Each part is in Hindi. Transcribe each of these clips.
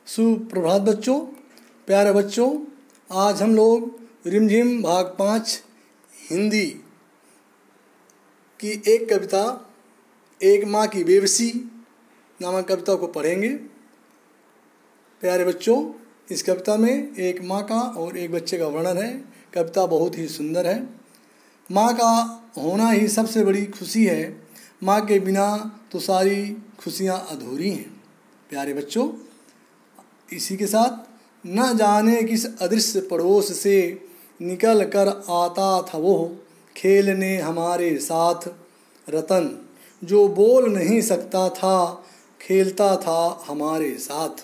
सुप्रभात बच्चों, प्यारे बच्चों। आज हम लोग रिमझिम भाग 5 हिंदी की एक कविता एक माँ की बेबसी नामक कविता को पढ़ेंगे। प्यारे बच्चों, इस कविता में एक माँ का और एक बच्चे का वर्णन है। कविता बहुत ही सुंदर है। माँ का होना ही सबसे बड़ी खुशी है। माँ के बिना तो सारी खुशियाँ अधूरी हैं। प्यारे बच्चों, इसी के साथ न जाने किस अदृश्य पड़ोस से निकल कर आता था वो खेलने हमारे साथ। रतन जो बोल नहीं सकता था खेलता था हमारे साथ।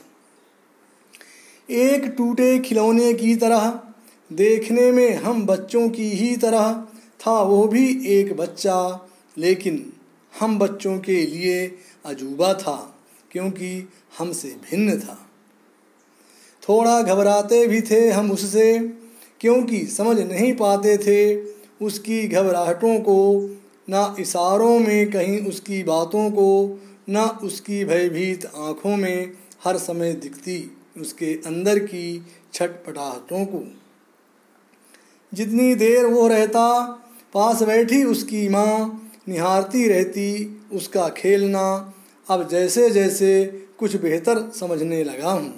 एक टूटे खिलौने की तरह देखने में हम बच्चों की ही तरह था वो भी एक बच्चा, लेकिन हम बच्चों के लिए अजूबा था क्योंकि हमसे भिन्न था। थोड़ा घबराते भी थे हम उससे क्योंकि समझ नहीं पाते थे उसकी घबराहटों को, ना इशारों में कहीं उसकी बातों को, ना उसकी भयभीत आँखों में हर समय दिखती उसके अंदर की छटपटाहटों को। जितनी देर वो रहता पास बैठी उसकी माँ निहारती रहती उसका खेलना। अब जैसे जैसे कुछ बेहतर समझने लगा हूँ।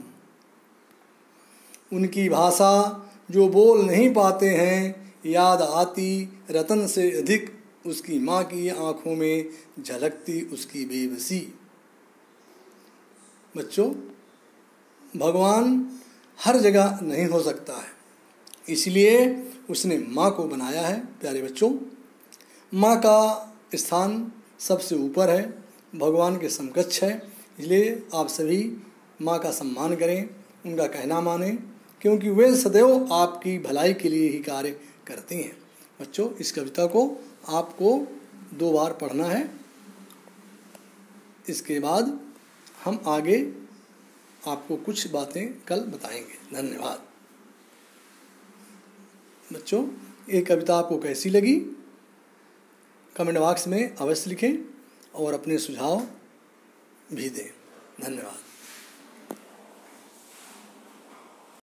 उनकी भाषा जो बोल नहीं पाते हैं याद आती रतन से अधिक उसकी माँ की आँखों में झलकती उसकी बेबसी। बच्चों, भगवान हर जगह नहीं हो सकता है, इसलिए उसने माँ को बनाया है। प्यारे बच्चों, माँ का स्थान सबसे ऊपर है, भगवान के समकक्ष है। इसलिए आप सभी माँ का सम्मान करें, उनका कहना मानें, क्योंकि वे सदैव आपकी भलाई के लिए ही कार्य करती हैं। बच्चों, इस कविता को आपको 2 बार पढ़ना है। इसके बाद हम आगे आपको कुछ बातें कल बताएंगे। धन्यवाद। बच्चों, ये कविता आपको कैसी लगी कमेंट बॉक्स में अवश्य लिखें और अपने सुझाव भी दें। धन्यवाद।